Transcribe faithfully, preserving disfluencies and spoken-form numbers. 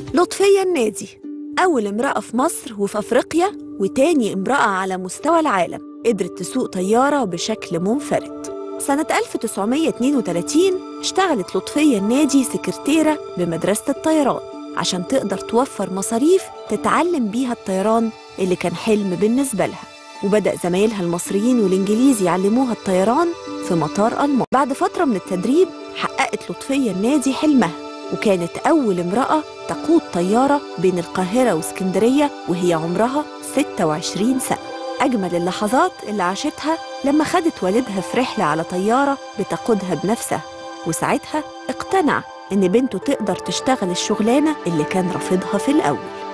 لطفية النادي أول امرأة في مصر وفي أفريقيا، وتاني امرأة على مستوى العالم قدرت تسوق طيارة بشكل منفرد. سنة ألف وتسعمية اتنين وتلاتين اشتغلت لطفية النادي سكرتيرة بمدرسة الطيران عشان تقدر توفر مصاريف تتعلم بيها الطيران اللي كان حلم بالنسبة لها، وبدأ زمايلها المصريين والإنجليز يعلموها الطيران في مطار ألمانيا. بعد فترة من التدريب حققت لطفية النادي حلمها، وكانت أول امرأة تقود طيارة بين القاهرة واسكندرية وهي عمرها ستة وعشرين سنة. أجمل اللحظات اللي عاشتها لما خدت والدها في رحلة على طيارة بتقودها بنفسها، وساعتها اقتنع إن بنته تقدر تشتغل الشغلانة اللي كان رافضها في الأول.